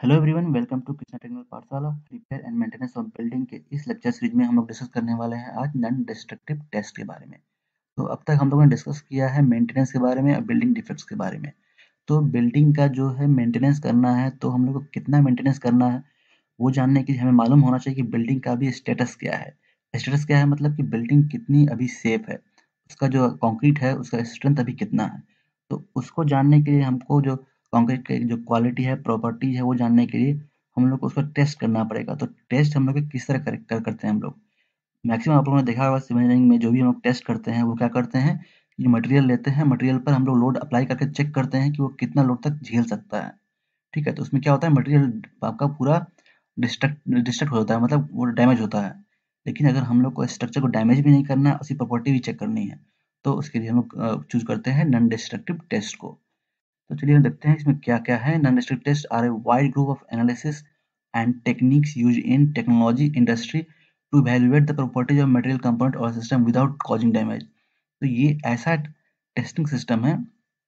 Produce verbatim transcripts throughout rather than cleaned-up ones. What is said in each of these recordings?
Hello everyone, welcome to Krishna technical Pathshala. Repair and maintenance of building के इस lecture series में हम लोग डिस्कस करने वाले हैं आज नॉन डिस्ट्रक्टिव टेस्ट के बारे में। तो अब तक हम लोगों ने डिस्कस किया है मेंटेनेंस के बारे में और बिल्डिंग डिफेक्ट्स के बारे में। तो बिल्डिंग का जो है मेंटेनेंस करना है तो हम लोग को कितना मेंटेनेंस करना है वो जानने के लिए हमें मालूम होना चाहिए कि बिल्डिंग का अभी स्टेटस क्या है। स्टेटस क्या है मतलब कि बिल्डिंग कितनी अभी सेफ है, उसका जो कंक्रीट है उसका स्ट्रेंथ अभी कितना है। तो उसको जानने के लिए हमको जो कंक्रीट की जो क्वालिटी है, प्रॉपर्टी है, वो जानने के लिए हम लोग को उसको टेस्ट करना पड़ेगा। तो टेस्ट हम लोग किस तरह कर, कर करते हैं हम लोग, मैक्सिमम आप लोगों ने देखा होगा सिविल इंजीनियरिंग में जो भी हम लोग टेस्ट करते हैं वो क्या करते हैं, ये मटेरियल लेते हैं, मटेरियल पर हम लोग लोड अप्लाई करके चेक करते हैं कि वो कितना लोड तक झेल सकता है। ठीक है, तो उसमें क्या होता है, मटेरियल आपका पूरा डिस्ट्रक्ट डिस्ट्रक्ट हो जाता है, मतलब वो डैमेज होता है। लेकिन अगर हम लोग को स्ट्रक्चर को डैमेज भी नहीं करना है, उसकी प्रॉपर्टी भी चेक करनी है, तो उसके लिए हम लोग चूज करते हैं नॉन डिस्ट्रक्टिव टेस्ट को। तो चलिए हम देखते हैं इसमें क्या क्या है। Non destructive test are a wide group of analysis and techniques use in technology industry to evaluate the properties of material component और सिस्टम विदाउट कॉजिंग डैमेज। तो ये ऐसा टेस्टिंग सिस्टम है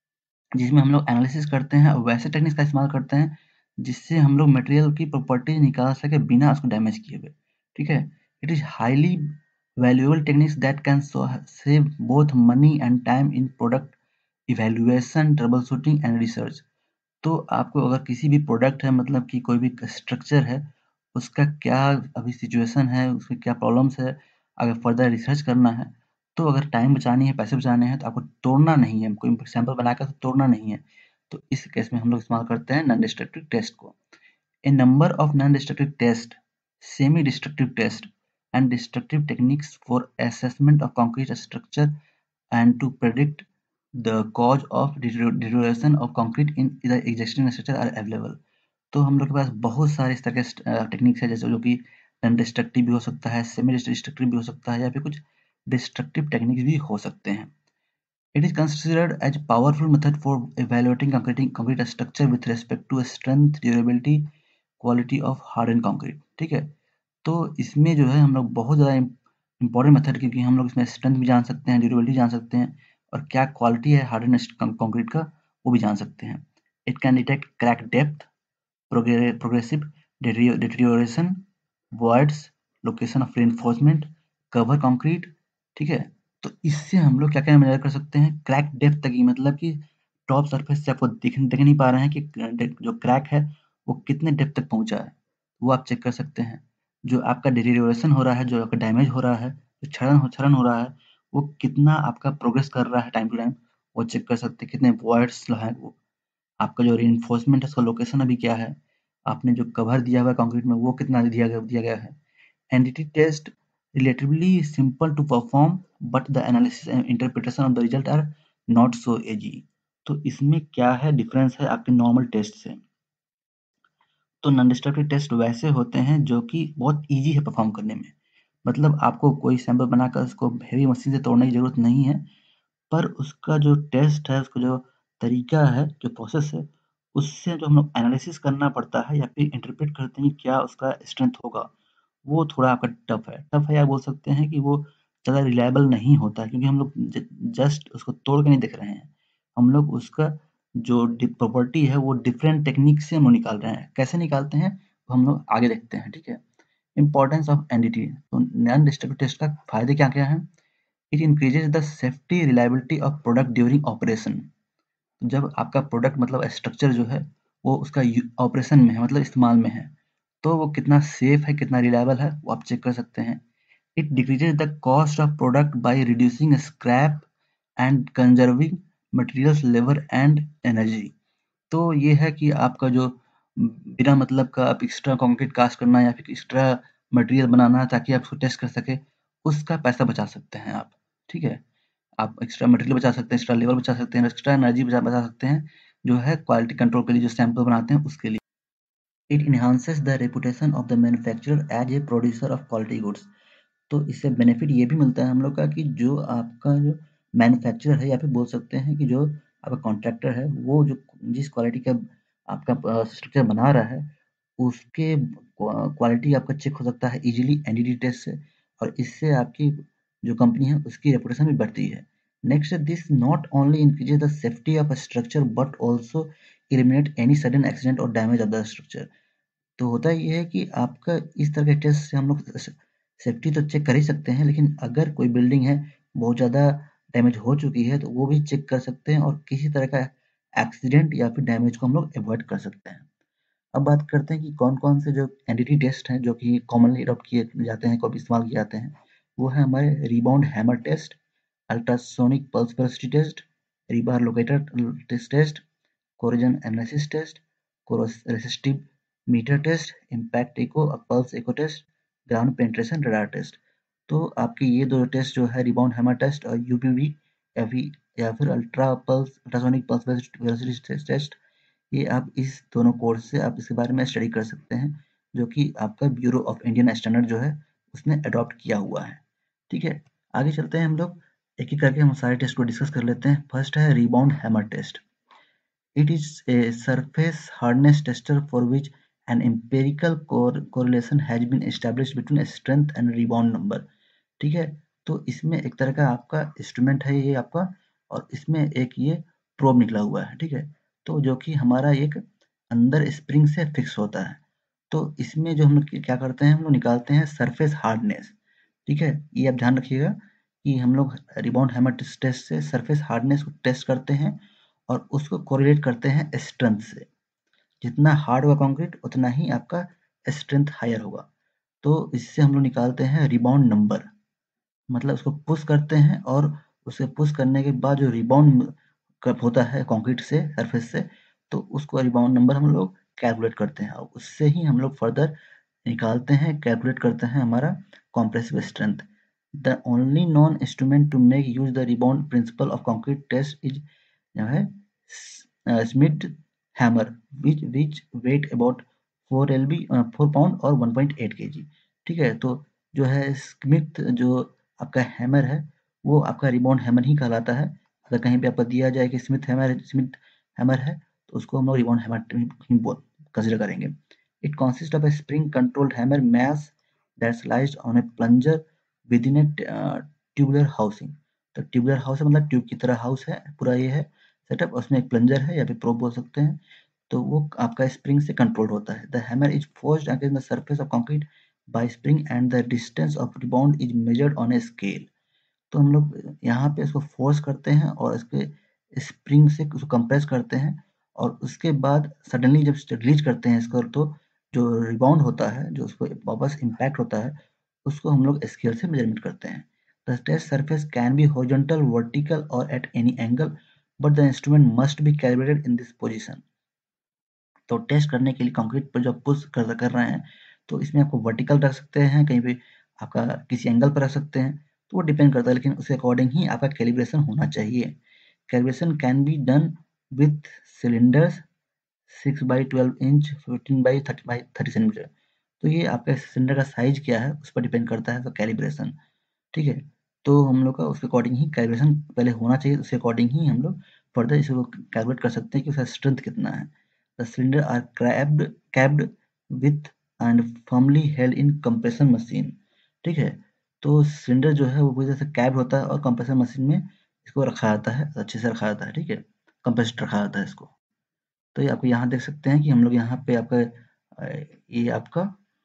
जिसमें हम लोग एनालिसिस करते हैं और वैसे टेक्निक्स का इस्तेमाल करते हैं जिससे हम लोग मटेरियल की प्रॉपर्टी निकाल सके बिना उसको डैमेज किए हुए। ठीक है, it is highly valuable techniques that can save both money and time in product evaluation, trouble shooting and research. तो आपको अगर किसी भी प्रोडक्ट है, मतलब कि कोई भी स्ट्रक्चर है, उसका क्या अभी सिचुएशन है, उसमें क्या प्रॉब्लम्स है, अगर फर्दर रिसर्च करना है, तो अगर टाइम बचानी है, पैसे बचाने हैं, तो आपको तोड़ना नहीं है, कोई सैंपल बनाकर तो तोड़ना नहीं है। तो इस केस में हम लोग इस्तेमाल करते हैं नॉन डिस्ट्रक्टिव टेस्ट को। A number of non destructive test, semi destructive test and destructive techniques for assessment of concrete structure and to predict the cause of deterioration of concrete in the existing structure are available। तो हम लोग के पास बहुत सारे इस तरह के techniques है, जैसे जो कि नॉन डिस्ट्रक्टिव भी हो सकता है, सेमी डिस्ट्रक्टिव भी हो सकता है, या फिर कुछ डिस्ट्रक्टिव टेक्निक्स भी हो सकते हैं। It is considered as powerful method for evaluating concrete concrete structure with respect to strength, durability, quality of hardened concrete। ठीक है, तो इसमें जो है हम लोग बहुत ज़्यादा इम्पोर्टेंट मेथड, क्योंकि हम लोग इसमें स्ट्रेंथ भी जान सकते हैं, ड्यूरेबिलिटी जान सकते हैं, और क्या क्वालिटी है हार्डन कंक्रीट का वो भी जान सकते हैं। It can detect crack depth, progressive deterioration, voids, location of reinforcement, cover concrete. ठीक है, तो इससे हम लोग क्या क्या मेजर कर सकते हैं, क्रैक डेप्थ तक ही, मतलब कि टॉप सरफेस से आपको दिख देख नहीं पा रहे हैं कि जो क्रैक है वो कितने डेप्थ तक पहुंचा है, वो आप चेक कर सकते हैं। जो आपका डिटेरियोरेशन हो रहा है, जो आपका डैमेज हो रहा है, जो क्षरण हो क्षरण हो रहा है, वो कितना आपका प्रोग्रेस कर रहा है टाइम टू टाइम, वो चेक कर सकते हैं। कितने वॉइड्स है वो, आपका जो रीइंफोर्समेंट है उसका लोकेशन अभी क्या है, आपने जो कवर दिया हुआ है कंक्रीट में वो कितना दिया गया दिया गया है। NDT test relatively simple to perform, but the analysis and interpretation of the result are not so easy। तो इसमें क्या है डिफरेंस है आपके नॉर्मल टेस्ट से। तो नॉन डिस्ट्रक्टिव टेस्ट वैसे होते हैं जो कि बहुत इजी है परफॉर्म करने में, मतलब आपको कोई सैंपल बनाकर उसको हेवी मशीन से तोड़ने की जरूरत नहीं है, पर उसका जो टेस्ट है, उसका जो तरीका है, जो प्रोसेस है, उससे जो हम लोग एनालिसिस करना पड़ता है या फिर इंटरप्रेट करते हैं क्या उसका स्ट्रेंथ होगा, वो थोड़ा आपका टफ है। टफ है या बोल सकते हैं कि वो ज़्यादा रिलायबल नहीं होता है, क्योंकि हम लोग जस्ट उसको तोड़ के नहीं देख रहे हैं, हम लोग उसका जो प्रॉपर्टी है वो डिफरेंट टेक्निक से हम लोग निकाल रहे हैं। कैसे निकालते हैं वो हम लोग आगे देखते हैं। ठीक है, इंपॉर्टेंस ऑफ एनडीटी। तो नॉन डिस्ट्रक्टिव टेस्ट का फायदे क्या क्या है। It increases the safety reliability of product during operation. जब आपका प्रोडक्ट मतलब स्ट्रक्चर जो है वो उसका ऑपरेशन में है, मतलब इस्तेमाल में है, तो वो कितना सेफ है, कितना रिलायबल है, वो आप चेक कर सकते हैं। It decreases the cost of product by reducing scrap and conserving materials labour and energy. तो ये है कि आपका जो बिना मतलब का आप एक्स्ट्रा कंक्रीट कास्ट करना या फिर एक्स्ट्रा मटेरियल बनाना ताकि आप उसको टेस्ट कर सके, उसका पैसा बचा सकते हैं आप। ठीक है, आप एक्स्ट्रा मटेरियल बचा सकते हैं, एक्स्ट्रा लेबर बचा सकते हैं, एक्स्ट्रा एनर्जी बचा बचा सकते हैं, जो है क्वालिटी कंट्रोल के लिए जो सैंपल बनाते हैं उसके लिए। It enhances the reputation of the manufacturer as a producer of quality goods. तो इससे बेनिफिट ये भी मिलता है हम लोग का कि जो आपका जो मैन्युफैक्चरर है, या फिर बोल सकते हैं कि जो आपका कॉन्ट्रैक्टर है, वो जो जिस क्वालिटी का आपका स्ट्रक्चर बना रहा है उसके क्वालिटी आपका चेक हो सकता है इजीली एनडीटी टेस्ट से, और इससे आपकी जो कंपनी है उसकी रेपुटेशन भी बढ़ती है। Next, this not only increases the safety of structure but also eliminate any sudden accident or damage of the structure। तो होता ये है कि आपका इस तरह के टेस्ट से हम लोग सेफ्टी तो चेक कर ही सकते हैं, लेकिन अगर कोई बिल्डिंग है बहुत ज़्यादा डैमेज हो चुकी है तो वो भी चेक कर सकते हैं और किसी तरह का एक्सीडेंट या फिर डैमेज को हम लोग अवॉइड कर सकते हैं। अब बात करते हैं कि कौन-कौन से जो एनडीटी टेस्ट हैं जो कि कॉमनली अडॉप्ट किए जाते हैं, कभी इस्तेमाल किए जाते हैं, वो है हमारे rebound hammer test, ultrasonic pulse velocity test, rebar locator test test, corrosion analysis test, resistive meter test, impact echo और pulse echo test, ground penetration radar test. तो आपके ये दो टेस्ट जो है रिबाउंड हैमर टेस्ट और यूपीवी या फिर या फिर ultra pulse ultrasonic pulse velocity test, ये आप इस दोनों कोर्स से आप इसके बारे में स्टडी कर सकते हैं, जो कि आपका ब्यूरो ऑफ इंडियन स्टैंडर्ड जो है उसने अडॉप्ट किया हुआ है। ठीक है, आगे चलते हैं हम लोग एक एक करके हम सारे टेस्ट को डिस्कस कर लेते हैं। फर्स्ट है rebound hammer test. It is a surface hardness tester for which an empirical cor correlation has been established between strength and rebound number। ठीक है, तो इसमें एक तरह का आपका इंस्ट्रूमेंट है ये आपका, और इसमें एक ये प्रोब निकला हुआ है। ठीक है, तो जो कि हमारा एक अंदर स्प्रिंग से फिक्स होता है। तो इसमें जो हम लोग क्या करते हैं, हम लोग निकालते हैं सरफेस हार्डनेस। ठीक है, ये आप ध्यान रखिएगा कि हम लोग रिबाउंड हैमर टेस्ट से सरफेस हार्डनेस को टेस्ट करते हैं और उसको कोरिलेट करते हैं स्ट्रेंथ से। जितना हार्ड होगा कंक्रीट उतना ही आपका स्ट्रेंथ हायर होगा। तो इससे हम लोग निकालते हैं रिबाउंड नंबर, मतलब उसको पुश करते हैं और उसे पुश करने के बाद जो रिबाउंड कब होता है कंक्रीट से सरफेस से, तो उसको रिबाउंड नंबर हम लोग कैलकुलेट करते हैं और उससे ही हम लोग फर्दर निकालते हैं, कैलकुलेट करते हैं हमारा compressive strength. The only non instrument to make use the rebound principle of concrete test is जो है Smith hammer which which weigh about four L B four pound और one point eight K G. ठीक है, तो जो है Smith जो आपका हैमर है वो आपका रिबाउंड हैमर ही कहलाता है। अगर कहीं पे आपको दिया जाए कि स्मिथ हैमर स्मिथ हैमर है तो उसको हम लोग रिबाउंड हैमर ही कंसिडर करेंगे। It consist of a spring controlled hammer mass that's placed on a plunger within a uh, tubular housing। तो ट्यूबुलर हाउस है मतलब ट्यूब की तरह हाउस है पूरा, ये है सेटअप। उसमें एक प्लंजर है या फिर प्रोब बोल सकते हैं, तो वो आपका स्प्रिंग से कंट्रोल होता है। The hammer is forced against the surface of concrete by spring and the distance of rebound is measured on a scale. तो हम लोग यहाँ पे इसको फोर्स करते हैं और इसके स्प्रिंग से उसको कंप्रेस करते हैं और उसके बाद सडनली जब रिलीज करते हैं इसको, तो जो रिबाउंड होता है, जो उसको वापस इम्पैक्ट होता है, उसको हम लोग स्केल से मेजरमेंट करते हैं। The test surface can be horizontal, vertical और at any angle, but the instrument must be calibrated in this position. तो टेस्ट करने के लिए कंक्रीट पर जब पुश कर कर रहे हैं तो इसमें आपको वर्टिकल रख सकते हैं, कहीं पे आपका किसी एंगल पर रख सकते हैं, तो वो डिपेंड करता है, लेकिन उसके अकॉर्डिंग ही आपका कैलिब्रेशन होना चाहिए। Calibration can be done with cylinders six by twelve inch, fifteen by thirty by thirty centimetre. तो ये आपका सिलेंडर का साइज क्या है उस पर डिपेंड करता है कैलिब्रेशन। ठीक है, तो हम लोग का उसके अकॉर्डिंग ही कैलिब्रेशन पहले होना चाहिए, उसके अकॉर्डिंग ही हम लोग फर्दर इसको कैलकुलेट कर सकते हैं कि उसका स्ट्रेंथ कितना है। The cylinder are crapped capped with end firmly held in compression machine. ठीक है, तो सिलेंडर जो है वो पूरी तरह से कैप्ड होता है और कंप्रेसर मशीन में इसको रखा जाता है, अच्छे से रखा जाता है। ठीक है, कंप्रेस्ड रखा जाता है इसको। तो ये आपको यहाँ देख सकते हैं कि हम लोग यहाँ पे आपका अ, ये आपका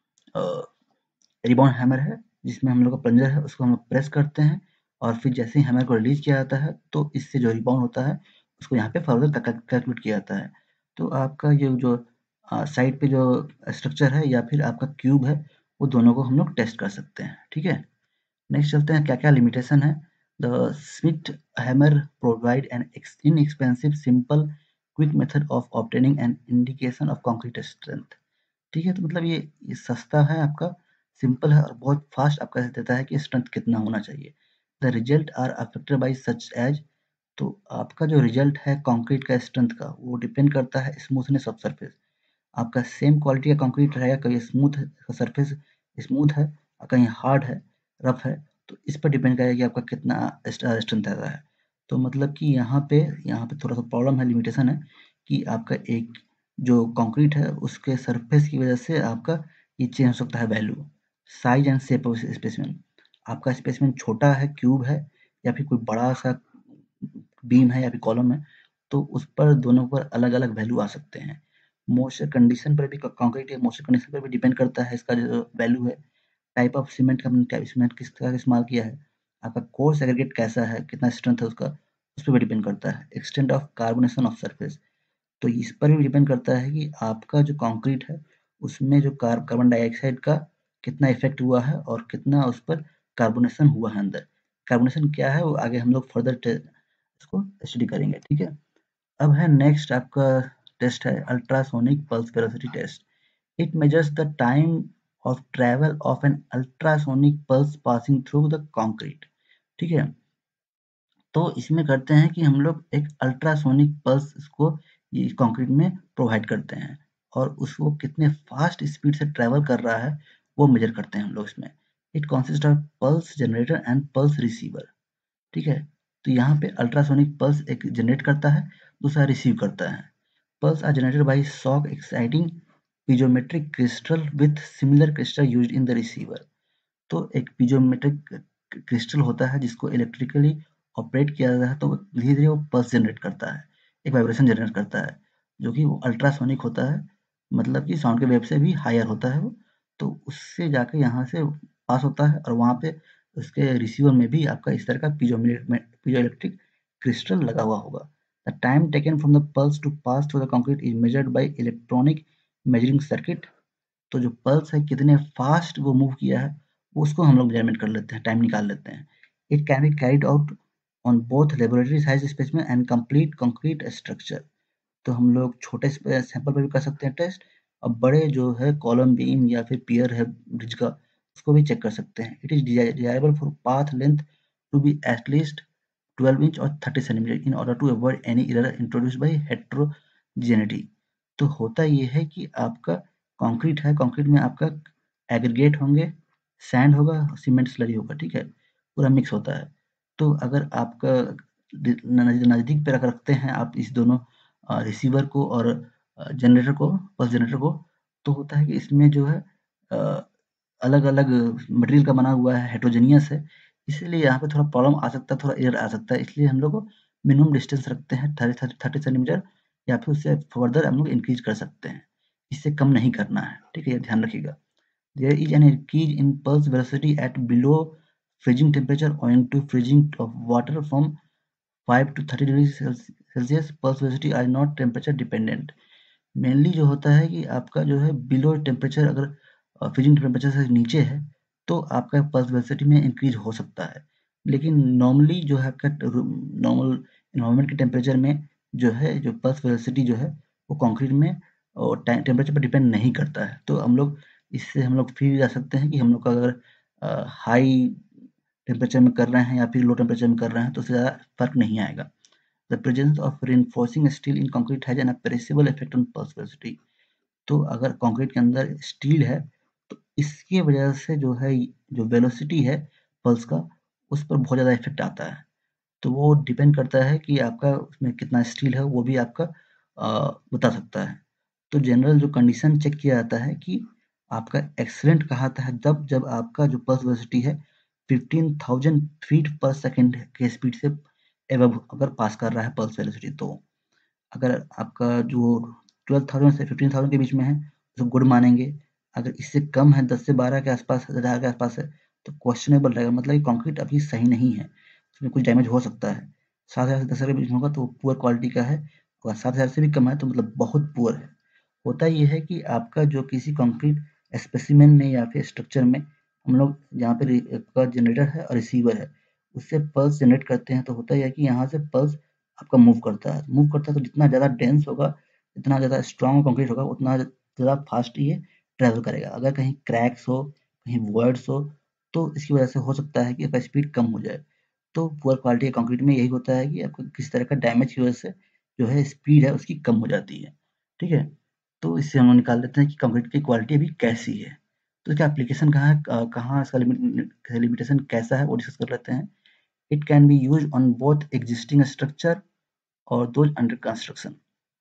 रिबाउंड हैमर है जिसमें हम लोग का प्लंजर है, उसको हम लोग प्रेस करते हैं और फिर जैसे ही हैमर को रिलीज किया जाता है तो इससे जो रिबाउंड होता है उसको यहाँ पे फर्दर कैलकुलेट किया जाता है। तो आपका ये जो साइड पे जो स्ट्रक्चर है या फिर आपका क्यूब है वो दोनों को हम लोग टेस्ट कर सकते हैं। ठीक है, नेक्स्ट चलते हैं क्या क्या लिमिटेशन है। The Smith hammer provide an inexpensive simple quick method of obtaining an indication of concrete strength. ठीक है, तो मतलब ये, ये सस्ता है आपका, सिंपल है और बहुत फास्ट आपका देता है कि स्ट्रेंथ कितना होना चाहिए। The result are affected by such as, तो आपका जो रिजल्ट है कंक्रीट का स्ट्रेंथ का वो डिपेंड करता है स्मूथनेस ऑफ सरफेस। आपका सेम क्वालिटी का कंक्रीट रहेगा, कहीं स्मूथ सरफेस स्मूथ है और कहीं हार्ड है, रफ है, तो इस पर डिपेंड करेगा कि आपका कितना स्ट्रेंथ आता है। तो मतलब कि यहाँ पे यहाँ पे थोड़ा सा प्रॉब्लम है, लिमिटेशन है कि आपका एक जो कंक्रीट है उसके सरफेस की वजह से आपका ये चेंज हो सकता है value, size and shape of specimen. आपका स्पेसिमेन छोटा है, क्यूब है या फिर कोई बड़ा सा बीम है या फिर कॉलम है, तो उस पर दोनों पर अलग अलग वैल्यू आ सकते हैं। मॉइस्चर कंडीशन पर भी, कंक्रीट के मॉइस्चर कंडीशन पर भी डिपेंड करता है इसका जो वैल्यू है। टाइप ऑफ सीमेंट का हमने क्या सीमेंट किस तरह का इस्तेमाल किया है, आपका कोर सेग्रीगेट कैसा है, कितना स्ट्रेंथ है उसका, उस पर भी डिपेंड करता है। Extent of carbonation of surface, तो इस पर भी डिपेंड करता है कि आपका जो कंक्रीट है उसमें जो कार्ब कार्बन डाइऑक्साइड का कितना इफेक्ट हुआ है और कितना उस पर कार्बोनेशन हुआ है अंदर। कार्बोनेशन क्या है वो आगे हम लोग फर्दर इसको स्टडी करेंगे, ठीक है। अब है नेक्स्ट आपका टेस्ट है ultrasonic pulse velocity test. It measures the time of travel of an ultrasonic pulse passing through the concrete, ठीक है। तो इसमें करते हैं कि हम लोग एक अल्ट्रासोनिक पल्स इसको ये कंक्रीट में प्रोवाइड करते हैं और उसको कितने फास्ट स्पीड से ट्रेवल कर रहा है वो मेजर करते हैं हम लोग इसमें। It consist of pulse generator and pulse receiver, ठीक है। तो यहाँ पे अल्ट्रासोनिक पल्स एक जनरेट करता है, दूसरा रिसीव करता है। Pulse are generated by shock exciting piezometric crystal with similar crystal used in the receiver। तो एक piezometric क्रिस्टल होता है जिसको इलेक्ट्रिकली ऑपरेट किया जाता है, तो धीरे धीरे वो पल्स जनरेट करता है, एक वाइब्रेशन जनरेट करता है जो कि वो अल्ट्रासोनिक होता है, मतलब कि साउंड के वेव से भी हायर होता है वो। तो उससे जाके यहाँ से पास होता है और वहाँ पे उसके रिसीवर में भी आपका इस तरह का पीजो पीजो इलेक्ट्रिक क्रिस्टल लगा हुआ होगा। The time taken from the pulse to pass through the concrete is measured by electronic measuring circuit. तो जो पल्स है कितने फास्ट वो मूव किया है उसको हम लोग मेजरमेंट कर लेते हैं, टाइम निकाल लेते हैं। It can be carried out on both laboratory size specimen and complete concrete structure. तो हम लोग छोटे सैंपल पर भी कर सकते हैं टेस्ट, और बड़े जो है कॉलम बीम या फिर पियर है ब्रिज का उसको भी चेक कर सकते हैं। It is desirable for path length to be at least twelve inch और thirty centimetre in order to avoid any error introduced by heterogeneity. तो होता ये है कि आपका कंक्रीट है, कंक्रीट में आपका एग्रीगेट होंगे, सैंड होगा, सीमेंट स्लरी होगा, ठीक है, पूरा मिक्स होता है। तो अगर आपका नज़दीक पे रख रखते हैं आप इस दोनों रिसीवर को और जनरेटर को, पल्स जनरेटर को, तो होता है कि इसमें जो है अलग अलग मटेरियल का बना हुआ है, हेट्रोजेनियस है, इसीलिए यहाँ पे थोड़ा प्रॉब्लम आ सकता है, थोड़ा एरर आ सकता है। इसलिए हम लोग मिनिमम डिस्टेंस रखते हैं थर्टी थर्टी सेंटीमीटर, या फिर उससे फर्दर हम लोग इंक्रीज कर सकते हैं, इससे कम नहीं करना है, ठीक है, ये ध्यान रखिएगा। There is an increase in pulse velocity at below freezing temperature owing to freezing of water from five to thirty degrees Celsius. Pulse velocity are not temperature dependent. Mainly जो होता है कि आपका जो है बिलो टेम्परेचर, अगर freezing temperature से नीचे है तो आपका पल्स वेलोसिटी में इंक्रीज हो सकता है। लेकिन नॉर्मली जो है आपका नॉर्मल इन्वायरमेंट के टेम्परेचर में जो है जो पल्स वेलोसिटी जो है वो कंक्रीट में और टेम्परेचर पर डिपेंड नहीं करता है। तो हम लोग इससे हम लोग फ्री जा सकते हैं कि हम लोग का अगर हाई टेम्परेचर में कर रहे हैं या फिर लो टेम्परेचर में कर रहे हैं तो उससे ज़्यादा फर्क नहीं आएगा। The presence of reinforcing steel in concrete has an appreciable effect on pulse velocity। तो अगर कंक्रीट के अंदर स्टील है तो इसकी वजह से जो है जो वेलोसिटी है पल्स का उस पर बहुत ज़्यादा इफेक्ट आता है। तो वो डिपेंड करता है कि आपका उसमें कितना स्टील है, वो भी आपका आ, बता सकता है। तो जनरल जो कंडीशन चेक किया जाता है कि आपका एक्सीलेंट कहा था जब जब आपका जो पल्स वेलोसिटी है फिफ्टीन थाउजेंड फीट पर सेकेंड के स्पीड से एवब अगर पास कर रहा है पल्स वेलोसिटी। तो अगर आपका जो ट्वेल्व थाउजेंड से फिफ्टीन थाउजेंड के बीच में है तो गुड मानेंगे। अगर इससे कम है, दस से बारह के आसपास, हज़ार के आसपास है, तो क्वेश्चनेबल रहेगा, मतलब कि कंक्रीट अभी सही नहीं है, उसमें कुछ डैमेज हो सकता है। सात हज़ार से दस हज़ार के बीच में होगा तो पुअर क्वालिटी का है, और सात हज़ार से भी कम है तो मतलब बहुत पुअर है। होता ये है कि आपका जो किसी कंक्रीट स्पेसिमेन में या फिर स्ट्रक्चर में हम लोग जहाँ पे आपका जनरेटर है और रिसीवर है उससे पल्स जनरेट करते हैं, तो होता यह है कि यहाँ से पल्स आपका मूव करता है मूव करता है तो जितना ज़्यादा डेंस होगा, जितना ज़्यादा स्ट्रॉन्ग कंक्रीट होगा, उतना ज़्यादा फास्ट ये ट्रैवल करेगा। अगर कहीं क्रैक्स हो, कहीं वर्ड्स हो, तो इसकी वजह से हो सकता है कि आपका स्पीड कम हो जाए। तो पुअर क्वालिटी के कंक्रीट में यही होता है कि आपको किस तरह का डैमेज की वजह से जो है स्पीड है उसकी कम हो जाती है, ठीक है। तो इससे हम लोग निकाल लेते हैं कि कंक्रीट की क्वालिटी अभी कैसी है। तो इसका एप्लीकेशन कहाँ है, अ, कहाँ इसका लिमिट लिमिटेशन कैसा है वो डिस्कस कर लेते हैं। It can be used on both existing structure और दोज अंडर कंस्ट्रक्शन।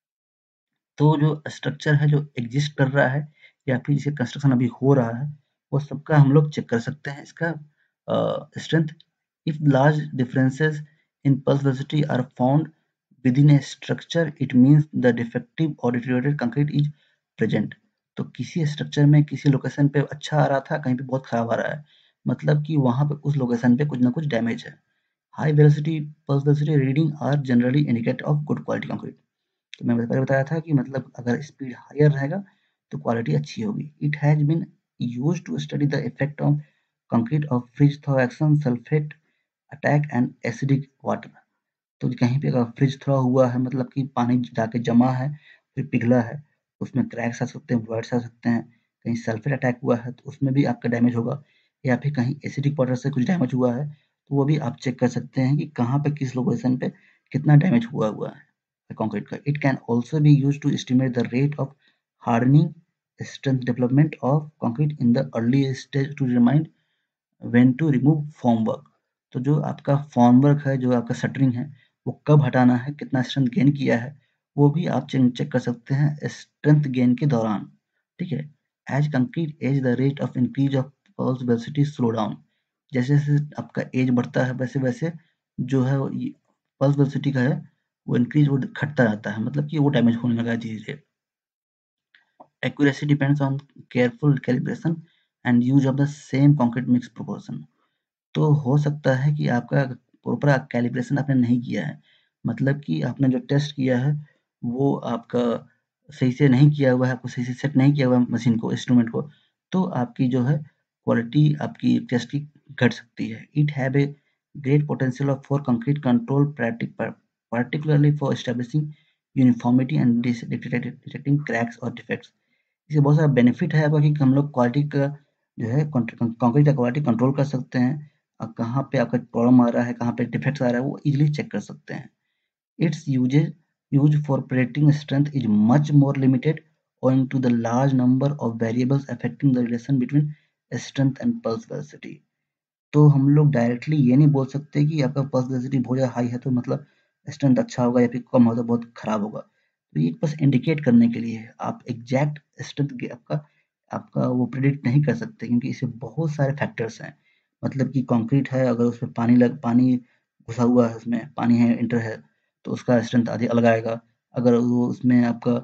तो जो स्ट्रक्चर है जो एग्जिस्ट कर रहा है या फिर जिसका कंस्ट्रक्शन अभी हो रहा है वो सबका हम लोग चेक कर सकते हैं इसका strength. If large differences in pulse velocity are found within a structure it means the defective or deteriorated concrete is present। तो किसी स्ट्रक्चर में किसी लोकेशन पे अच्छा आ रहा था, कहीं पे बहुत खराब आ रहा है, मतलब कि वहां पे उस लोकेशन पे कुछ ना कुछ डैमेज है। High velocity pulse velocity reading are generally indicate of good quality concrete. तो मैं पहले बताया था कि मतलब अगर स्पीड हायर रहेगा तो क्वालिटी अच्छी होगी। It has been used to study the effect of concrete of freeze thaw action, sulphate attack and acidic water. तो कहीं पे अगर फ्रिज थ्रो हुआ है, मतलब कि पानी जाके जमा है फिर पिघला है, उसमें क्रैक्स आ सकते हैं, वॉइड्स आ सकते हैं। कहीं सल्फेट अटैक हुआ है तो उसमें भी आपका डैमेज होगा, या फिर कहीं एसिडिक वाटर से कुछ डैमेज हुआ है तो वो भी आप चेक कर सकते हैं कि कहाँ पे किस लोकेशन पे कितना डैमेज हुआ हुआ है कंक्रीट का। It can also be use to estimate the rate of hardening, strength development of concrete in the early stage to remind when to remove form work. तो जो आपका फॉर्म वर्क है, जो आपका शटरिंग है, वो कब हटाना है, कितना स्ट्रेंथ गेन किया है, वो भी आप चेक चेक कर सकते हैं स्ट्रेंथ गेन के दौरान। ठीक है। As concrete age the rate of increase of pulse velocity slow down. जैसे जैसे आपका एज बढ़ता है वैसे वैसे जो है पल्स वेलोसिटी का है वो इंक्रीज वो घटता जाता है, मतलब कि वो डैमेज होने लगा है धीरे धीरे। Accuracy depends on careful calibration and use of the same concrete mix proportion. तो हो सकता है कि आपका प्रॉपर कैलिब्रेशन आपने नहीं किया है, मतलब कि आपने जो टेस्ट किया है वो आपका सही से नहीं किया हुआ है, आपको सही से सेट नहीं किया हुआ है मशीन को, इंस्ट्रूमेंट को, तो आपकी जो है क्वालिटी आपकी टेस्ट की घट सकती है। It have a great potential for concrete control particularly for establishing uniformity and detecting cracks और डिफेक्ट्स। इससे बहुत सारा बेनिफिट है आपका कि हम लोग क्वालिटी का जो है कंक्रीट का क्वालिटी कंट्रोल कर सकते हैं, और कहाँ पे आपका प्रॉब्लम आ रहा है, कहाँ पे डिफेक्ट्स आ रहा है, वो इजीली चेक कर सकते हैं। Its uses use for predicting strength is much more limited owing to the large number of variables affecting the relation between strength and pulse velocity। तो हम लोग डायरेक्टली ये नहीं बोल सकते कि आपका पल्स डेंसिटी बहुत ज़्यादा हाई है तो मतलब स्ट्रेंथ अच्छा होगा, या फिर कम होगा तो बहुत खराब होगा। तो ये बस इंडिकेट करने के लिए है, आप एग्जैक्ट स्ट्रेंथ आपका आपका वो प्रिडिक्ट नहीं कर सकते, क्योंकि इसमें बहुत सारे फैक्टर्स हैं। मतलब कि कंक्रीट है, अगर उसमें पानी लग पानी घुसा हुआ है, उसमें पानी है इंटर है, तो उसका स्ट्रेंथ आधी अलग आएगा। अगर वो उसमें आपका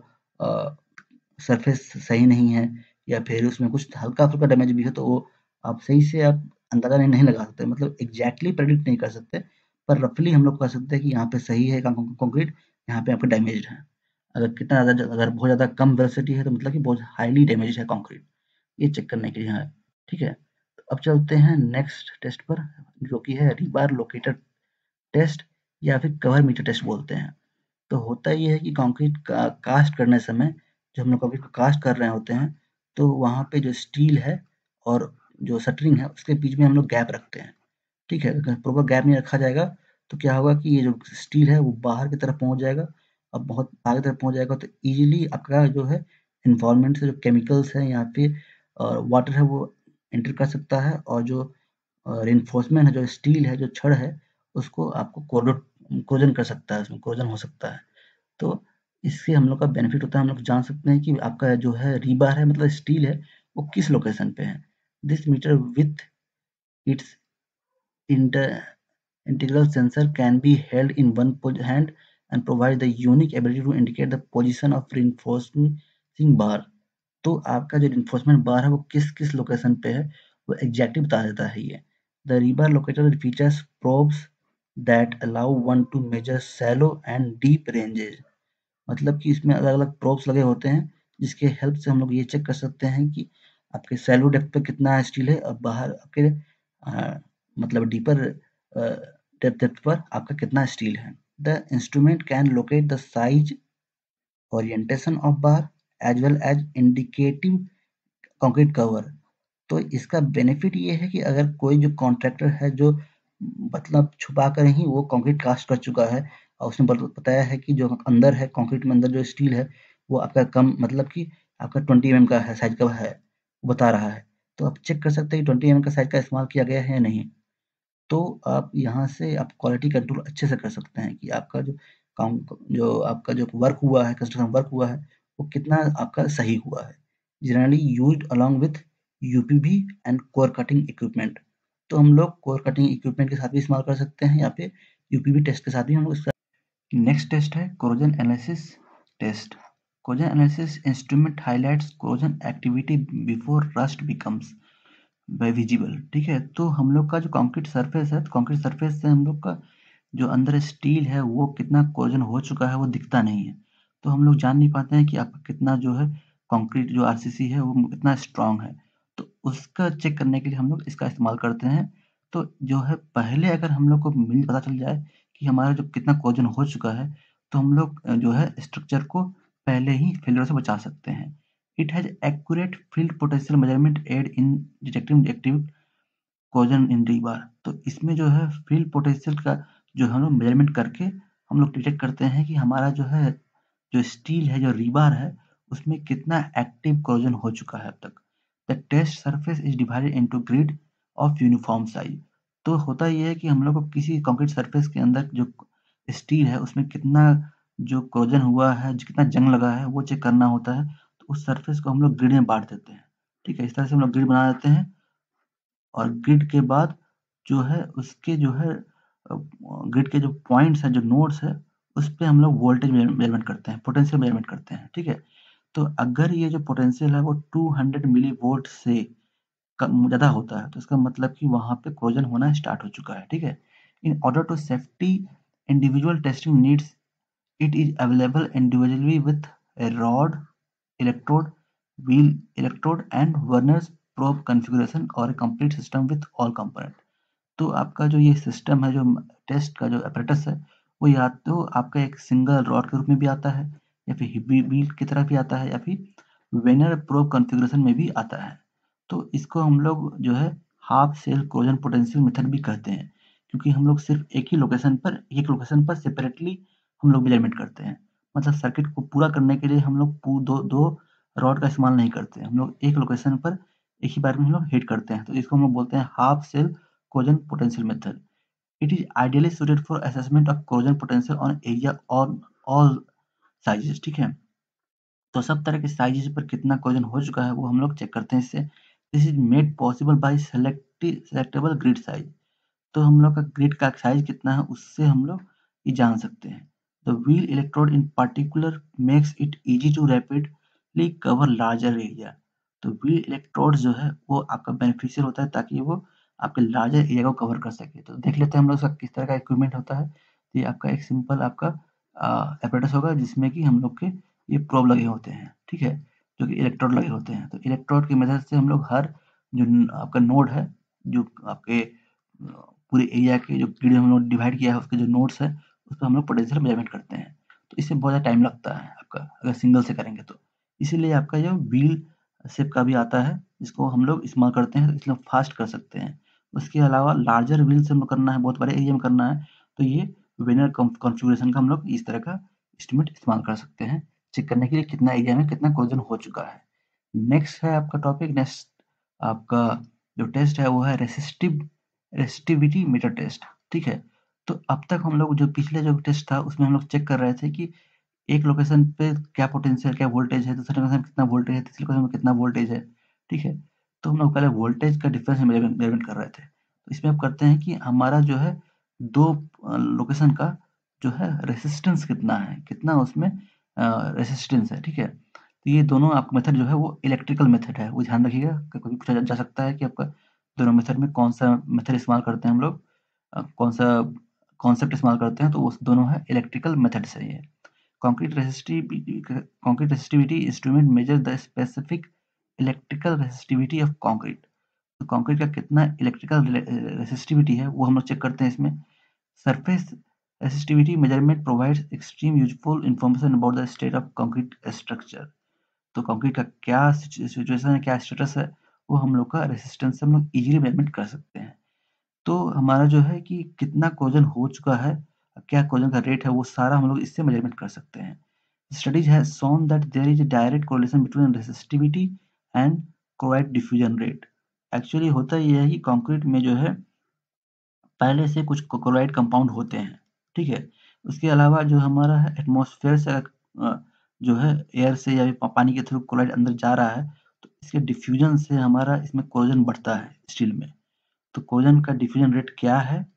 सरफेस सही नहीं है, या फिर उसमें कुछ हल्का फुल्का डैमेज भी है, तो वो आप सही से आप अंदाजा नहीं, नहीं लगा सकते, मतलब एग्जैक्टली प्रेडिक्ट नहीं कर सकते, पर रफली हम लोग कह सकते हैं कि यहाँ पे सही है कंक्रीट, यहाँ पे आपका डैमेज है। अगर कितना ज़्यादा, अगर बहुत ज़्यादा कम वेलोसिटी है तो मतलब कि बहुत हाईली डैमेज है कंक्रीट, ये चेक करने के लिए है। ठीक है। तो अब चलते हैं नेक्स्ट टेस्ट पर, जो कि है रीबार लोकेटर टेस्ट, या फिर कवर मीटर टेस्ट बोलते हैं। तो होता ये है कि कंक्रीट का कास्ट करने समय, जब हम लोग कंक्रीट को कास्ट कर रहे होते हैं, तो वहाँ पे जो स्टील है और जो शटरिंग है उसके बीच में हम लोग गैप रखते हैं। ठीक है। अगर प्रॉपर गैप नहीं रखा जाएगा तो क्या होगा कि ये जो स्टील है वो बाहर की तरफ पहुंच जाएगा, और बहुत आगे तरफ पहुंच जाएगा तो इजीली आपका जो है इन्वायरमेंट से जो केमिकल्स हैं या फिर वाटर है वो एंटर कर सकता है, और जो रिइंफोर्समेंट है, जो स्टील है, जो छड़ है, उसको आपको कोरोजन कर सकता है, उसमें कोरोजन हो सकता है। तो इससे हम लोग का बेनिफिट होता है, हम लोग जान सकते हैं कि आपका जो है रीबार है, मतलब स्टील है, वो किस लोकेशन पे है। This meter with its inter integral sensor can be held in one hand and provide the unique ability to indicate the position of reinforcing bar। तो आपका जो reinforcement bar है वो किस किस लोकेशन पे है वो एग्जैक्टली बता देता है ये। The rebar locator features probes that allow one to measure shallow and deep ranges। मतलब कि इसमें अलग अलग प्रोब्स लगे होते हैं, जिसके हेल्प से हम लोग ये चेक कर सकते हैं कि आपके सैलो डेप्थ पे कितना स्टील है, और बाहर आपके आ, मतलब डीपर डेप्थ डेप्थ पर आपका कितना स्टील है। The instrument can locate the size, orientation of bar, as well as indicative concrete cover. तो इसका बेनिफिट ये है कि अगर कोई जो कॉन्ट्रैक्टर है जो मतलब छुपा कर ही वो कंक्रीट कास्ट कर चुका है, और उसने बत- बताया है कि जो अंदर है कंक्रीट में, अंदर जो स्टील है वो आपका कम, मतलब कि आपका ट्वेंटी एम का है, साइज का है, वो बता रहा है, तो आप चेक कर सकते हैं कि ट्वेंटी एम का साइज का इस्तेमाल किया गया है या नहीं। तो आप यहाँ से आप क्वालिटी कंट्रोल अच्छे से कर सकते हैं कि आपका जो काम, जो आपका जो वर्क हुआ है, कंस्ट्रक्शन वर्क हुआ है, वो कितना आपका सही हुआ है। Generally used along with UPV and core cutting equipment. तो हम लोग कोर कटिंग इक्विपमेंट के साथ भी इस्तेमाल कर सकते हैं, या फिर यूपीवी टेस्ट के साथ भी हम लोग इसका नेक्स्ट टेस्ट है corrosion analysis test. Corrosion analysis instrument highlights corrosion activity before rust becomes visible. ठीक है, तो हम लोग का जो कंक्रीट सरफेस है, कंक्रीट सरफेस से हम लोग का जो अंदर स्टील है वो कितना कोरोजन हो चुका है वो दिखता नहीं है। तो हम लोग जान नहीं पाते हैं कि आपका कितना जो है कंक्रीट जो आरसीसी है वो कितना स्ट्रांग है। तो उसका चेक करने के लिए हम लोग इसका इस्तेमाल करते हैं। तो जो है पहले अगर हम लोग को मिल पता चल जाए कि हमारा जो कितना कोरोजन हो चुका है, तो हम लोग अ, जो है स्ट्रक्चर को पहले ही फेल्योर से बचा सकते हैं। It has accurate field potential measurement aid in detecting active corrosion in rebar. तो इसमें जो है फील्ड पोटेंशियल का जो हम लोग मेजरमेंट करके हम लोग डिटेक्ट करते हैं कि हमारा जो है जो स्टील है, जो रीबार है, उसमें कितना एक्टिव कोरोजन हो चुका है अब तक। The test surface is divided into grid of uniform size. तो होता ये है कि हम लोग को किसी कंक्रीट सरफेस के अंदर जो स्टील है उसमें कितना जो कोरोजन हुआ है, जो कितना जंग लगा है वो चेक करना होता है। तो उस सरफेस को हम लोग ग्रिड में बांट देते हैं। ठीक है, इस तरह से हम लोग ग्रिड बना देते हैं और ग्रिड के बाद जो है उसके जो है अ, ग्रिड के जो पॉइंट्स हैं, जो नोड्स हैं, उस पे हम लोग वोल्टेज मेजर मेजरमेंट करते हैं, पोटेंशियल मेजरमेंट करते हैं, ठीक है? तो अगर ये जो पोटेंशियल है वो दो सौ मिलीवोल्ट से कम ज़्यादा होता है, तो इसका मतलब कि वहाँ पे कोरोजन होना स्टार्ट हो चुका है, ठीक है? In order to safety individual testing needs it is available individually with a rod, electrode, wheel electrode and Werner's probe configuration or a complete system with all component। तो आपका जो ये सिस्टम है, जो टेस्ट का जो apparatus है, वो या तो आपका एक सिंगल रॉड के रूप में भी आता है या फिर व्हील की तरह भी आता है या फिर वेनर प्रोब कॉन्फ़िगरेशन में भी आता है। तो इसको हम लोग जो है half cell corrosion potential method भी कहते हैं, क्योंकि हम लोग सिर्फ एक ही लोकेशन पर एक लोकेशन पर सेपरेटली हम लोग मेजरमेंट करते हैं। मतलब सर्किट को पूरा करने के लिए हम लोग पू दो दो रॉड का इस्तेमाल नहीं करते हैं। हम लोग एक लोकेशन पर एक ही बार में हम लोग हिट करते हैं। तो इसको हम लोग बोलते हैं half cell corrosion potential method. It is ideally suited for assessment of corrosion potential on area on all sizes। ठीक है, तो सब तरह के साइजेस पर कितना कोरोजन हो चुका है वो हम लोग चेक करते हैं इससे। This is made possible by selecti selectable grid size. तो हम लोग का ग्रिड का साइज कितना है उससे हम लोग ये जान सकते हैं। The wheel electrode in particular makes it easy to rapidly cover larger area. तो व्हील इलेक्ट्रोड जो है वो आपका बेनिफिशियल होता है ताकि वो आपके लार्जर एरिया को कवर कर सके। तो देख लेते हैं हम लोग इसका किस तरह का इक्विपमेंट होता है। तो ये आपका एक सिंपल आपका apparatus होगा जिसमें कि हम लोग के ये प्रोब लगे होते हैं, ठीक है, जो कि इलेक्ट्रोड लगे होते हैं। तो इलेक्ट्रोड की मदद से हम लोग हर जो न- आपका नोड है, जो आपके अ, पूरे एरिया के जो ग्रिड में हम लोग डिवाइड किया है उसके जो नोड्स है उस पर हम लोग पोटेंशियल मेजरमेंट करते हैं। तो इससे बहुत ज़्यादा टाइम लगता है आपका अगर सिंगल से करेंगे तो। इसीलिए आपका जो व्हील शेप का भी आता है जिसको हम लोग इस्तेमाल करते हैं, तो इसलिए फास्ट कर सकते हैं। उसके अलावा लार्जर व्हील से हम लोग करना है, बहुत बड़े एरिया में करना है, तो ये वेनर कॉन्फ़िगरेशन का हम लोग इस तरह का एस्टीमेट इस्तेमाल कर सकते हैं, चेक करने के लिए कितना एरिया में कितना कोरोजन हो चुका है। नेक्स्ट है आपका टॉपिक, नेक्स्ट आपका जो टेस्ट है वो है रेसिस्टिव रेसिस्टिविटी मीटर टेस्ट। ठीक है, तो अब तक हम लोग जो पिछले जो टेस्ट था उसमें हम लोग चेक कर रहे थे कि एक लोकेशन पे क्या पोटेंशियल, क्या वोल्टेज है, दूसरे लोकेशन में कितना वोल्टेज है, तीसरे लोकेशन में कितना वोल्टेज है। ठीक है, तो हम लोग पहले वोल्टेज का डिफरेंस मेजरमेंट मेजरमेंट कर रहे थे। तो इसमें अब करते हैं कि हमारा जो है दो लोकेशन का जो है रेसिस्टेंस कितना है, कितना उसमें रेसिस्टेंस है। ठीक है, तो ये दोनों आपका मेथड जो है वो इलेक्ट्रिकल मेथड है, वो ध्यान रखिएगा। कभी पूछा जा जा सकता है कि आपका दोनों मेथड में कौन सा मेथड इस्तेमाल करते हैं हम लोग, अ, कौन सा कॉन्सेप्ट इस्तेमाल करते हैं, तो वो दोनों है इलेक्ट्रिकल मेथड से ही है। Concrete resistivity concrete resistivity instrument measure the specific electrical resistivity of concrete। तो कंक्रीट का कितना इलेक्ट्रिकल रेसिस्टिविटी है वो हम लोग चेक करते हैं इसमें। Surface resistivity measurement provides extreme useful information about the state of concrete structure. तो कंक्रीट का क्या सिचुएशन है, क्या स्टेटस है, वो हम लोग का रेसिस्टेंस से हम लोग इजीली मेजरमेंट कर सकते हैं। तो हमारा जो है कि कितना कोरोजन हो चुका है, क्या कोरोजन का रेट है, वो सारा हम लोग इससे मेजरमेंट कर सकते हैं। Studies has shown that there is a direct correlation between resistivity and chloride diffusion rate. Actually होता ये है कि कंक्रीट में जो है पहले से कुछ क्लोराइड कंपाउंड होते हैं, ठीक है। उसके अलावा जो हमारा है एटमॉस्फेयर से अ, जो है एयर से या फिर पानी के थ्रू क्लोराइड अंदर जा रहा है, तो इसके डिफ्यूजन से हमारा इसमें कोरोजन बढ़ता है स्टील में। तो कोरोजन का डिफ्यूजन रेट क्या है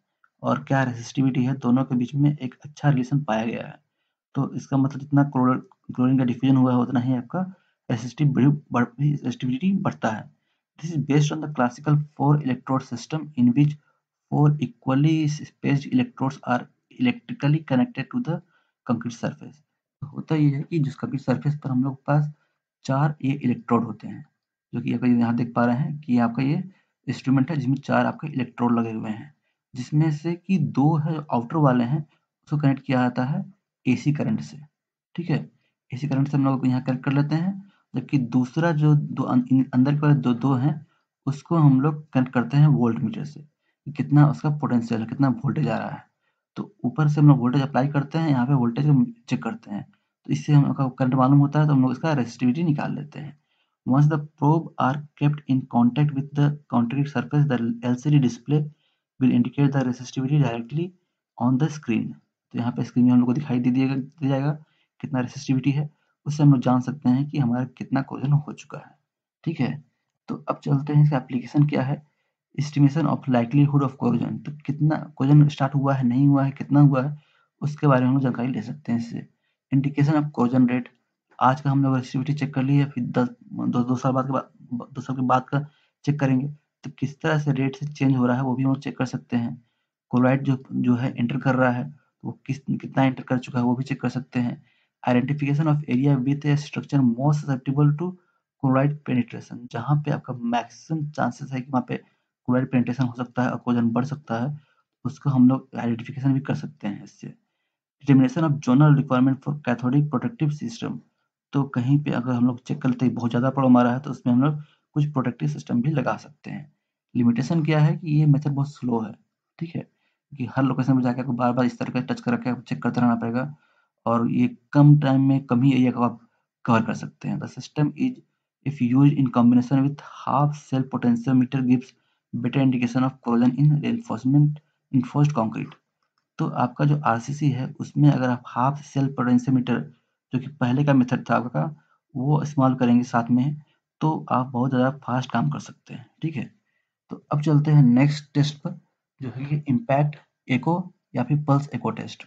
और क्या रेसिस्टिविटी है, दोनों के बीच में एक अच्छा रिलेशन पाया गया है। तो इसका मतलब जितना क्लोर क्लोरीन का डिफ्यूजन हुआ है उतना ही आपका रेसिस्टिव बढ़ रेसिस्टिविटी बढ़ता है। This is based on the classical four electrode system in which four equally spaced electrodes are electrically connected to the concrete surface. होता ये है कि जिस कंक्रीट सरफेस पर हम लोग के पास चार ये इलेक्ट्रोड होते हैं, जो कि आप यहाँ देख पा रहे हैं कि आपका ये इंस्ट्रूमेंट है जिसमें चार आपके इलेक्ट्रोड लगे हुए हैं, जिसमें से कि दो है आउटर वाले हैं, उसको कनेक्ट किया जाता है एसी करंट से। ठीक है, एसी करंट से हम लोग यहाँ कनेक्ट कर लेते हैं, जबकि दूसरा जो दो अं, अंदर के वाले दो दो हैं उसको हम लोग कनेक्ट करते हैं वोल्ट मीटर से, कि कितना उसका पोटेंशियल है, कितना वोल्टेज आ रहा है। तो ऊपर से हम लोग वोल्टेज अप्लाई करते हैं, यहाँ पे वोल्टेज चेक करते हैं, तो इससे हम लोग का करंट मालूम होता है, तो हम लोग इसका रेसिस्टिविटी निकाल लेते हैं। Once the probe are kept in contact with the concrete surface, the L C D display will indicate the resistivity directly on the screen. तो यहाँ पे स्क्रीन में हम लोग को दिखाई दे दिएगा दिया जाएगा कितना रेसिस्टिविटी है, उससे हम लोग जान सकते हैं कि हमारा कितना कोरोजन हो चुका है। ठीक है, तो अब चलते हैं इसका एप्लीकेशन क्या है। Estimation of likelihood of corrosion, तो कितना कोरोजन स्टार्ट हुआ है, नहीं हुआ है, कितना हुआ है, उसके बारे में हम लोग जानकारी ले सकते हैं इससे। इंडिकेशन ऑफ कोरोजन रेट, आज का हम लोग रेसिस्टिविटी चेक कर लिए, फिर दस दो दो साल बाद के बाद दो साल के बाद का चेक करेंगे, तो किस तरह से रेट से चेंज हो रहा है वो भी हम लोग चेक कर सकते हैं। क्लोराइड जो जो है एंटर कर रहा है, वो किस कितना एंटर कर चुका है वो भी चेक कर सकते हैं। Identification of area with a structure most susceptible to chloride penetration, जहाँ पे आपका मैक्सिमम चांसेस है कि वहाँ पे क्लोराइड पेनिट्रेशन हो सकता है और कोरोजन बढ़ सकता है, उसको हम लोग आइडेंटिफिकेशन भी कर सकते हैं इससे। Determination of zonal requirement for cathodic protective system, तो कहीं पे अगर हम लोग चेक करते हैं बहुत ज़्यादा प्रॉब्लम आ रहा है तो उसमें हम लोग कुछ प्रोटेक्टिव सिस्टम भी लगा सकते हैं। लिमिटेशन क्या है कि ये मेथड बहुत स्लो है। ठीक है, कि हर लोकेशन पे जाके आपको बार बार इस तरह का टच कर के आपको चेक करते रहना पड़ेगा, और ये कम टाइम में कम ही एरिया को आप कवर कर सकते हैं। The system is if use in combination with half cell potentiometer gives better indication of corrosion in reinforcement inforced concrete. तो आपका जो आरसीसी है उसमें अगर आप हाफ सेल पोटेंशियोमीटर, जो कि पहले का मेथड था आपका, वो इस्तेमाल करेंगे साथ में, तो आप बहुत ज़्यादा फास्ट काम कर सकते हैं। ठीक है, तो अब चलते हैं नेक्स्ट टेस्ट पर, जो है कि इम्पैक्ट एको या फिर पल्स एको टेस्ट।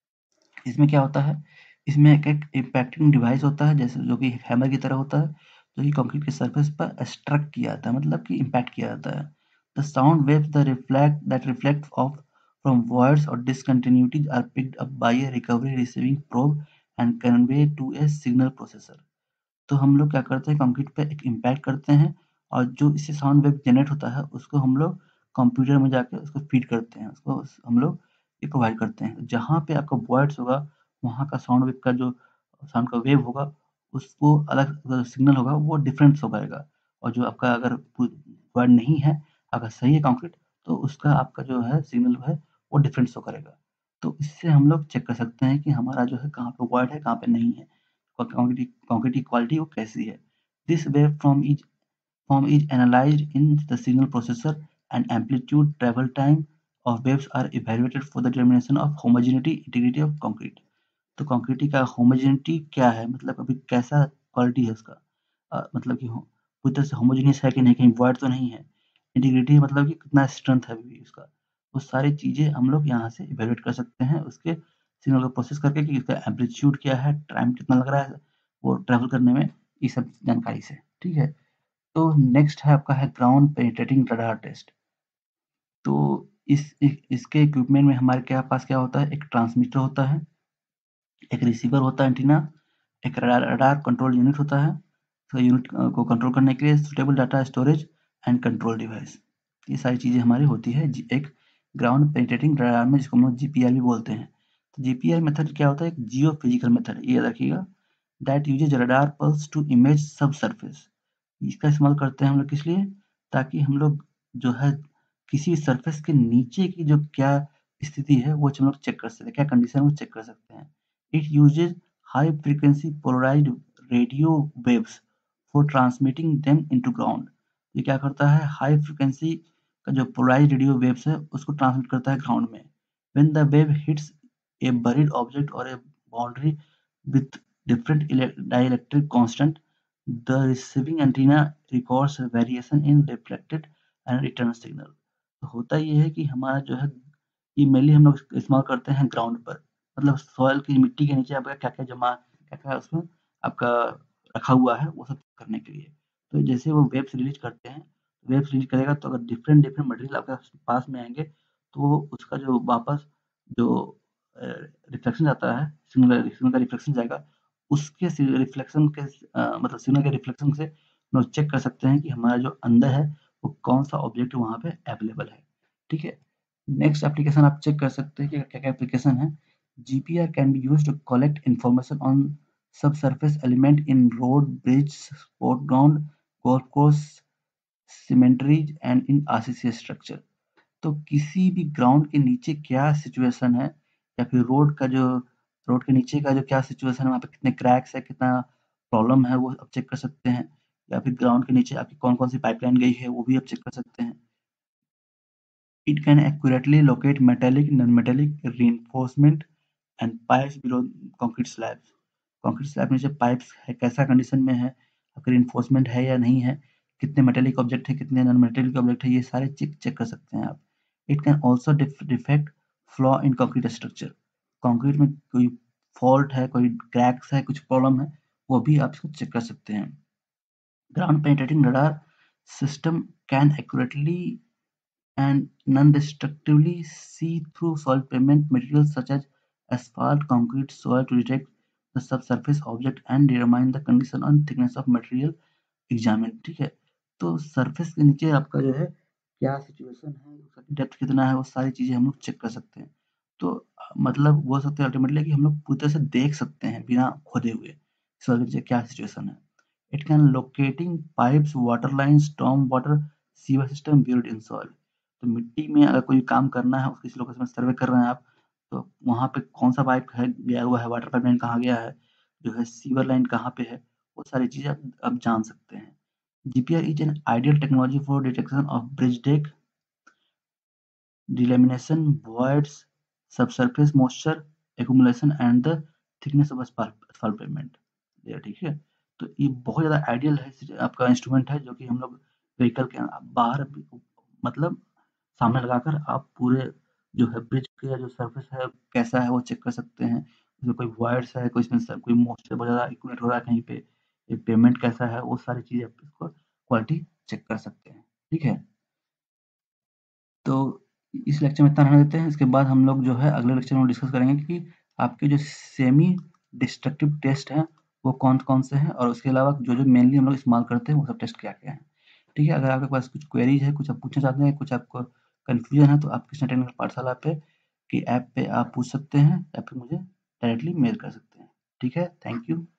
इसमें क्या होता है, इसमें एक एक इम्पैक्टिंग डिवाइस होता है, जैसे जो कि हैमर की तरह होता है, जो कि कंक्रीट के सरफेस पर स्ट्रक किया जाता है, मतलब कि इम्पैक्ट किया जाता है। The sound waves the reflect that reflect off from voids or discontinuities are picked up by a recovery receiving probe and conveyed to a signal processor. तो हम लोग क्या करते हैं, कंक्रीट पे एक इम्पैक्ट करते हैं, और जो इससे साउंड वेव जनरेट होता है उसको हम लोग कंप्यूटर में जाके उसको फीड करते हैं, उसको हम लोग ये प्रोवाइड करते हैं। जहाँ पे आपका वॉइड्स होगा वहाँ का साउंड वेव का जो साउंड का वेव होगा उसको अलग सिग्नल होगा, वो डिफरेंस हो पाएगा। और जो आपका अगर वॉइड नहीं है, अगर सही है कंक्रीट, तो उसका आपका जो है सिग्नल है वो डिफरेंस शो करेगा। तो इससे हम लोग चेक कर सकते हैं कि हमारा जो है कहाँ पे वॉइड है, कहाँ पे नहीं है, और कंक्रीट कंक्रीट की क्वालिटी वो कैसी है। This wave from is form is analyzed in the signal processor, and amplitude, travel time of waves are evaluated for the determination of homogeneity integrity of concrete. तो कंक्रीटी का होमोजेनिटी क्या है, मतलब अभी कैसा क्वालिटी है उसका, अ, मतलब कि पूरी तरह से होमोजेनियस है कि नहीं, कहीं वॉइड तो नहीं है। इंटीग्रिटी मतलब कि कितना स्ट्रेंथ है अभी भी उसका, वो सारी चीज़ें हम लोग यहाँ से इवेलुएट कर सकते हैं उसके सिग्नल को प्रोसेस करके, कि इसका एम्पलीट्यूड क्या है, टाइम कितना लग रहा है वो ट्रैवल करने में, ये सब जानकारी से। ठीक है, तो नेक्स्ट है आपका है ग्राउंड पेनिट्रेटिंग रडार टेस्ट। तो इस, इस इसके इक्विपमेंट में हमारे क्या पास क्या होता है, एक ट्रांसमीटर होता है, एक रिसीवर होता है एंटीना, एक रडार रडार कंट्रोल यूनिट होता है, तो यूनिट को कंट्रोल करने के लिए suitable data storage and control device, ये सारी चीज़ें हमारी होती है एक ग्राउंड पेनिट्रेटिंग रडार में, जिसको हम लोग जीपीआर भी बोलते हैं। तो जीपीआर मेथड क्या होता है, एक जियो फिजिकल मेथड, ये याद रखिएगा, that uses radar pulse to image subsurface. इसका इस्तेमाल करते हैं हम लोग किस लिए, ताकि हम लोग जो है किसी सरफेस के नीचे की जो क्या स्थिति है वो हम लोग चेक कर सकते हैं, क्या कंडीशन है वो चेक कर सकते हैं। It uses high frequency polarised radio waves for transmitting them into ground. ये क्या करता है, हाई फ्रीक्वेंसी का जो पोलराइज्ड रेडियो वेव्स है उसको ट्रांसमिट करता है ग्राउंड में। When the wave hits a buried object और a boundary with different dielectric constant, the receiving antenna records variation in reflected and return signal। तो होता ये है कि हमारा जो है ये मेनली हम लोग इस्तेमाल करते हैं ग्राउंड पर, मतलब सॉइल की मिट्टी के नीचे आपका क्या-क्या जमा क्या-क्या उसमें आपका रखा हुआ है वो सब करने के लिए। तो जैसे वो वेव्स रिलीज़ करते हैं, वेव्स रिलीज़ करेगा तो अगर डिफरेंट डिफरेंट मटेरियल आपके पास में आएँगे तो उसका जो वापस जो अ, रिफ्लेक्शन आता है, सिग्नल सिग्नल का रिफ्लेक्शन जाएगा, उसके सि रिफ्लेक्शन के अ, मतलब सिग्नल के रिफ्लेक्शन से हम लोग चेक कर सकते हैं कि हमारा जो अंदर है वो कौन-सा ऑब्जेक्ट वहाँ पे अवेलेबल है। ठीक है? नेक्स्ट एप्लीकेशन आप चेक कर सकते हैं कि क्या-क्या एप्लीकेशन है। GPR can be used to collect information on subsurface element in road, bridge, sport ground, golf course, cemeteries and in RCC structure. तो किसी भी ग्राउंड के नीचे क्या सिचुएशन है या फिर रोड का जो रोड के नीचे का जो क्या सिचुएशन है, वहाँ पे कितने क्रैक्स है, कितना प्रॉब्लम है, वो आप चेक कर सकते हैं। या फिर ग्राउंड के नीचे आपकी कौन-कौन सी पाइपलाइन गई है, वो भी आप चेक कर सकते हैं। It can accurately locate metallic, non-metallic reinforcement and pipes below concrete slabs. concrete slab नीचे pipes है कैसा कंडीशन में है, आपका reinforcement है या नहीं है, कितने metallic object है, कितने non-metallic object है, ये सारे चेक चेक कर सकते हैं आप। It can also detect flaw in concrete structure. concrete में कोई fault है, कोई cracks है, कुछ problem है, वो भी आप इसको चेक कर सकते हैं। Ground penetrating radar system can accurately and non-destructively see through soil pavement materials such as asphalt, concrete, soil to detect the subsurface object and determine the condition and thickness of material examined। ठीक है, तो surface के नीचे आपका जो है क्या situation है, उसका डेप्थ कितना है, वो सारी चीजें हम लोग चेक कर सकते हैं। तो अ, मतलब वो सकते हैं अल्टीमेटली कि हम लोग पूरी तरह से देख सकते हैं बिना खोदे हुए सॉइल के नीचे क्या सिचुएशन है। It can locating pipes, water line, storm water sewer system buried in soil. तो मिट्टी में अगर कोई काम करना है, किसी लोकेशन में सर्वे कर रहे हैं आप, तो वहाँ पे कौन-सा पाइप है गया हुआ है, वाटर पाइपलाइन कहाँ गया है, जो है सीवर लाइन कहाँ पे है, वो सारी चीज़ें आप आप जान सकते हैं। GPR is an ideal technology for detection of bridge deck, delamination, voids, subsurface moisture accumulation and the thickness of asphalt asphalt pavement। ये ठीक है, तो ये बहुत ज़्यादा आइडियल है आपका इंस्ट्रूमेंट है जो कि हम लोग व्हीकल के बाहर मतलब सामने लगाकर आप पूरे जो है ब्रिज का जो सरफेस है कैसा है वो चेक कर सकते हैं। उसमें कोई वॉइड्स है, कोई इसमें स कोई मॉइस्चर बहुत ज़्यादा एक्यूमुलेट हो रहा है कहीं पे, ये पेमेंट कैसा है, वो सारी चीज़ें आप इसको क्वालिटी चेक कर सकते हैं। ठीक है? तो इस लेक्चर में इतना रहने देते हैं। इसके बाद हम लोग जो है अगले लेक्चर में डिस्कस करेंगे कि आपके जो सेमी डिस्ट्रक्टिव टेस्ट हैं वो कौन-कौन से हैं और उसके अलावा जो-जो मेनली हम लोग इस्तेमाल करते हैं वो सब टेस्ट क्या-क्या हैं। ठीक है? अगर आपके पास कुछ क्वेरीज़ है, कुछ आप पूछना चाहते हैं, कुछ आपको कन्फ्यूजन है तो आप कृष्णा टेक्निकल पाठशाला पे की ऐप पे आप पूछ सकते हैं या फिर मुझे डायरेक्टली मेल कर सकते हैं। ठीक है? Thank you.